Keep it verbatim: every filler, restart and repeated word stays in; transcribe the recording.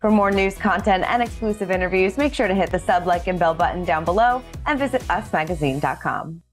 For more news content and exclusive interviews, make sure to hit the sub, like, and bell button down below and visit us magazine dot com.